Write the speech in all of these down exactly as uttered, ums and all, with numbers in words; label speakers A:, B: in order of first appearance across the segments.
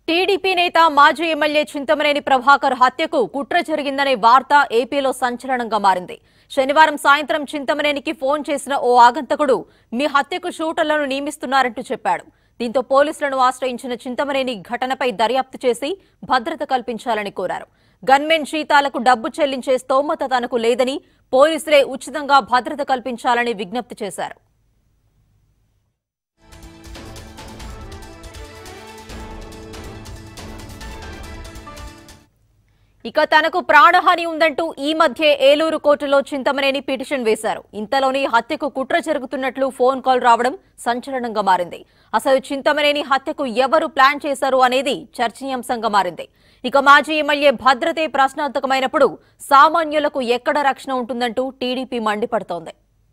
A: TDP నేత మాజీ MLA Chintamaneni Prabhakar హత్యకు కుట్ర జరిగిందనే వార్త ఏపీలో సంచలనంగా మారింది. శనివారం సాయంత్రం చింతమనేనికి ఫోన్ చేసిన ఓ ఆగంతకుడు మీ హత్యకు షూటర్లను నియమిస్తున్నారంటూ చెప్పాడు. దీంతో పోలీసులను ఆశ్రయించిన చింతమనేని ఘటనపై దర్యాప్తు చేసి భద్రత కల్పించాలని కోరారు. గన్మెన్ జీతాలకు డబ్బు చెల్లించే స్తోమత తనకు లేదని పోలీసులే ఉచితంగా భద్రత కల్పించాలని విజ్ఞప్తి చేశారు. ఇక తనకు ప్రాణహాని ఉందంటూ ఈ మధ్య ఏలూరు కోర్టులో చింతమనేని పిటిషన్ వేశారు. ఇంతలోని హత్యకు కుట్ర జరుగుతున్నట్లు ఫోన్ కాల్ రావడం సంచలనంగా మారింది. అసలు చింతమనేని హత్యకు ఎవరు ప్లాన్ చేశారు అనేది చర్చనీయాంశంగా మారింది. ఇక మాజీ ఎమ్మెల్యే భద్రతే ప్రశ్నార్థకమైనప్పుడు సామాన్యులకు ఎక్కడ రక్షణ ఉంటుందంటూ టీడీపీ మండిపడుతోంది.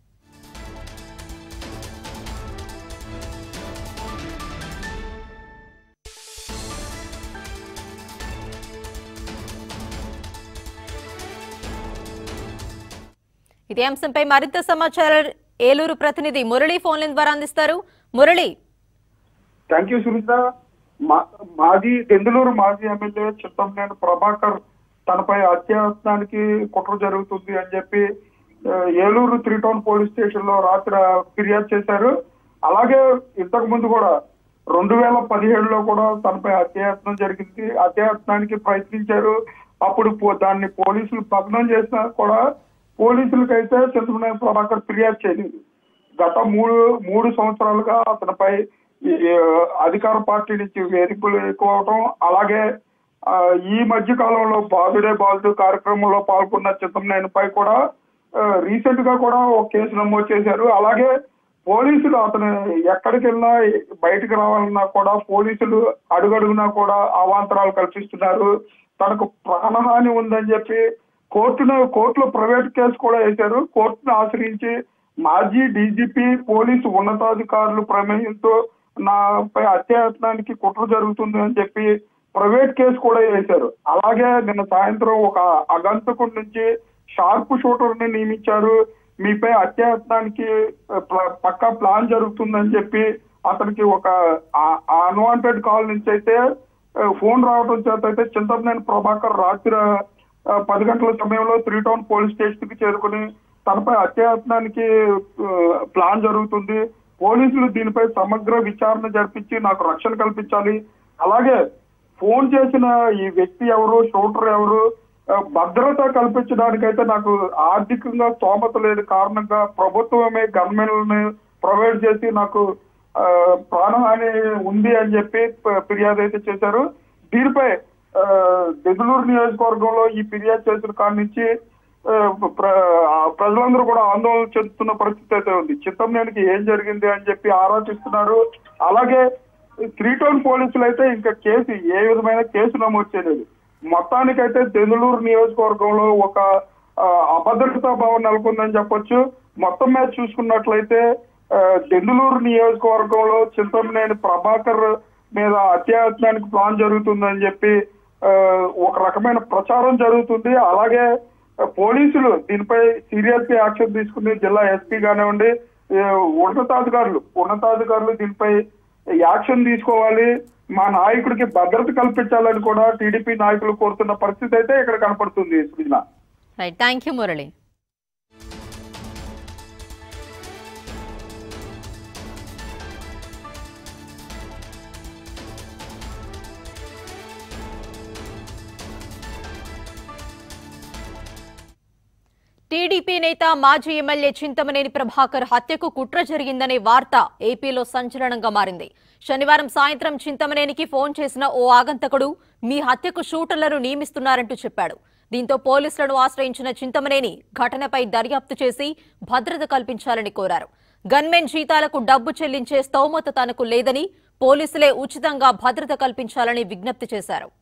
A: ఇదే అంశంపై మరింత సమాచారం ఏలూరు ప్రతినిధి మురళి ఫోన్ లైన్ ద్వారా అందిస్తారు. మురళి.
B: Thank you Sunitha. మాజీ దెందులూరు మాజీ ఎమ్మెల్యే చింతమనేని ప్రభాకర్ తనపై హత్యాయత్నానికి కుట్ర జరుగుతుంది అని చెప్పి Eluru three town police station లో రాత్రి ఫిర్యాదు చేశారు. అలాగే ఇంతకు ముందు కూడా రెండు వేల పదిహేడులో కూడా తనపై హత్యాయత్నం జరిగింది. హత్యాయత్నానికి ప్రయత్నించారు. అప్పుడు దాన్ని పోలీసులు భగ్నం చేసినా కూడా పోలీసులకైతే చింతమనేని ప్రభాకర్ ఫిర్యాదు చేయలేదు. గత మూడు మూడు సంవత్సరాలుగా అతనిపై అధికార పార్టీ నుంచి వేధింపులు ఎక్కువ అవటం, అలాగే ఈ మధ్య కాలంలో బాదుడే బాదు కార్యక్రమంలో పాల్గొన్న చింతమనేనిపై కూడా రీసెంట్ గా కూడా ఒక కేసు నమోదు చేశారు. అలాగే పోలీసులు అతను ఎక్కడికి వెళ్ళినా బయటకు రావాలన్నా కూడా పోలీసులు అడుగడుగునా కూడా అవాంతరాలు కల్పిస్తున్నారు. తనకు ప్రాణహాని ఉందని చెప్పి కోర్టును కోర్టులో ప్రైవేట్ కేసు కూడా వేశారు. కోర్టును ఆశ్రయించి మాజీ డీజీపీ పోలీసు ఉన్నతాధికారులు ప్రమేయంతో నాపై హత్యాయత్నానికి కుట్ర జరుగుతుంది అని చెప్పి ప్రైవేట్ కేసు కూడా వేశారు. అలాగే నిన్న సాయంత్రం ఒక అగంతకుడి నుంచి షార్ప్ షూటర్ ని నియమించారు. మీపై హత్యాయత్నానికి పక్కా ప్లాన్ జరుగుతుందని చెప్పి అతనికి ఒక అన్వాంటెడ్ కాల్ నుంచి అయితే ఫోన్ రావడం చేత అయితే చింతమనేని ప్రభాకర్ రాత్రి పది గంటల సమయంలో త్రీ టౌన్ పోలీస్ స్టేషన్ కి చేరుకుని తనపై హత్యాయత్నానికి ప్లాన్ జరుగుతుంది, పోలీసులు దీనిపై సమగ్ర విచారణ జరిపించి నాకు రక్షణ కల్పించాలి, అలాగే ఫోన్ చేసిన ఈ వ్యక్తి ఎవరు, షూటర్ ఎవరు, భద్రత కల్పించడానికైతే నాకు ఆర్థికంగా స్తోమత లేని కారణంగా ప్రభుత్వమే గన్మెన్లను ప్రొవైడ్ చేసి నాకు ప్రాణహాని ఉంది అని చెప్పి ఫిర్యాదు అయితే చేశారు. దీనిపై దెందులూరు నియోజకవర్గంలో ఈ ఫిర్యాదు చేసిన కాడి నుంచి ప్రజలందరూ కూడా ఆందోళన చెందుతున్న పరిస్థితి అయితే ఉంది. చింతమనేనికి ఏం జరిగింది అని చెప్పి ఆలోచిస్తున్నారు. అలాగే త్రీ టౌన్ పోలీసులు అయితే ఇంకా కేసు ఏ విధమైన కేసు నమోదు చేయలేదు. మొత్తానికైతే దెందులూరు నియోజకవర్గంలో ఒక అభద్రతా భావం నెలకొందని చెప్పొచ్చు. మొత్తం మీద చూసుకున్నట్లయితే దెందులూరు నియోజకవర్గంలో చింతమనేని ప్రభాకర్ మీద హత్యాయత్నానికి ప్లాన్ జరుగుతుందని చెప్పి ఒక రకమైన ప్రచారం జరుగుతుంది. అలాగే పోలీసులు దీనిపై సీరియస్ గా యాక్షన్ తీసుకుని జిల్లా ఎస్పీ కానివ్వండి, ఉన్నతాధికారులు ఉన్నతాధికారులు దీనిపై యాక్షన్ తీసుకోవాలి, మా నాయకుడికి భద్రత కల్పించాలని కూడా టీడీపీ నాయకులు కోరుతున్న పరిస్థితి అయితే ఇక్కడ కనపడుతుంది. Srujana.
A: Thank you Murali. TDP నేత మాజీ ఎమ్మెల్యే చింతమనేని ప్రభాకర్ హత్యకు కుట్ర జరిగిందనే వార్త ఏపీలో సంచలనంగా మారింది. శనివారం సాయంత్రం చింతమనేనికి ఫోన్ చేసిన ఓ ఆగంతకుడు మీ హత్యకు షూటర్లను నియమిస్తున్నారంటూ చెప్పాడు. దీంతో పోలీసులను ఆశ్రయించిన చింతమనేని ఘటనపై దర్యాప్తు చేసి భద్రత కల్పించాలని కోరారు. గన్మెన్ జీతాలకు డబ్బు చెల్లించే స్తోమత తనకు లేదని పోలీసులే ఉచితంగా భద్రత కల్పించాలని విజ్ఞప్తి చేశారు.